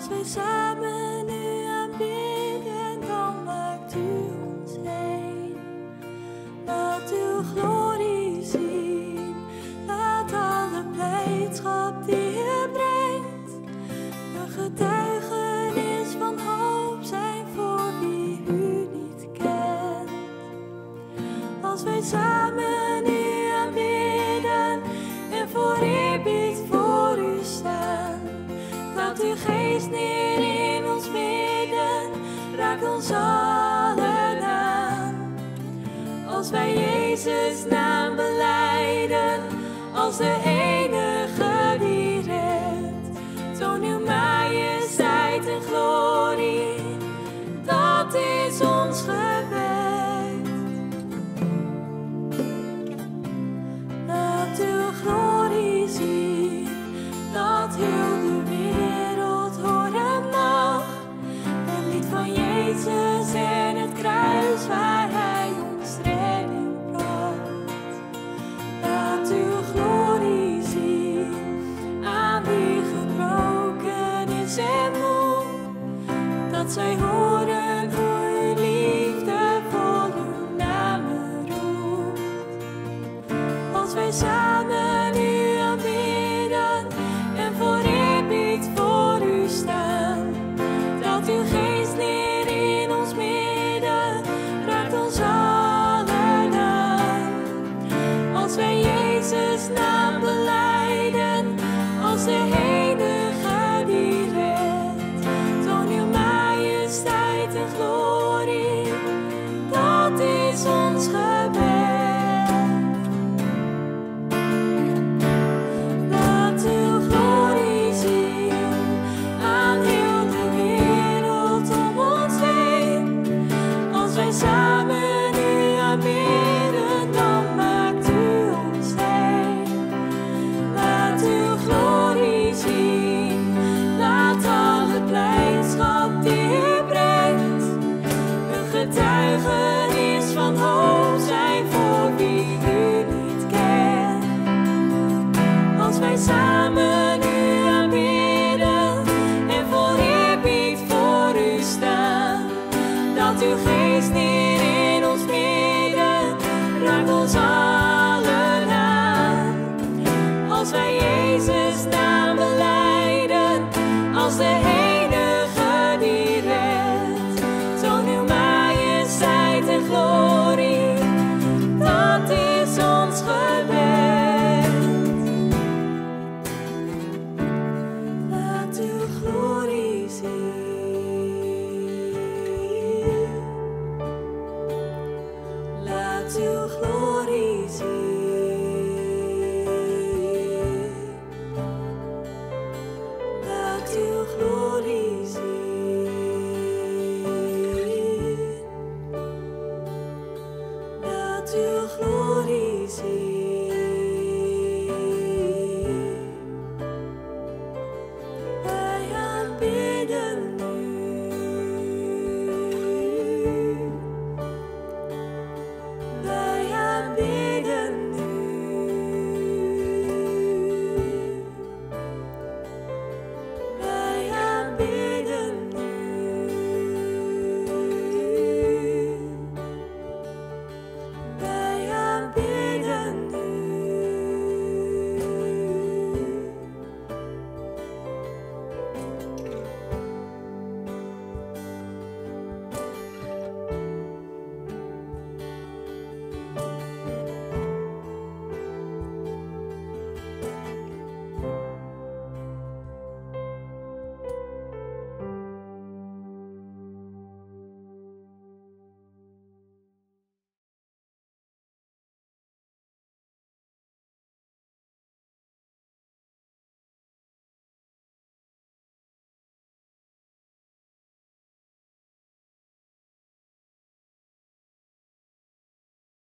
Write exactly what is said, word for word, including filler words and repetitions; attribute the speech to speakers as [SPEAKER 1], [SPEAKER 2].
[SPEAKER 1] Als wij samen u aanbidden, dan maakt u ons heen. Laat uw glorie zien, laat alle blijdschap die u brengt een getuigenis van hoop zijn voor wie u niet kent. Als wij samen u aanbidden en voor eerbied voor u staan, laat uw geest neer in ons midden, raak ons allen aan. Als wij Jezus naam belijden, als de enige die redt, toon uw majesteit en glorie, dat is ons gebed. Laat uw glorie zien, dat heel de wereld horen mag, het lied van Jezus en het kruis waar hij ons redding bracht. Laat uw glorie zien aan wie gebroken is en moe, dat zij horen hoe uw liefde vol uw namen roept. Als wij samen u aanbidden en voor eerbied voor u staan, dat uw geest neer in ons midden, raakt ons allen aan. Als wij Jezus naam belijden, als de Heer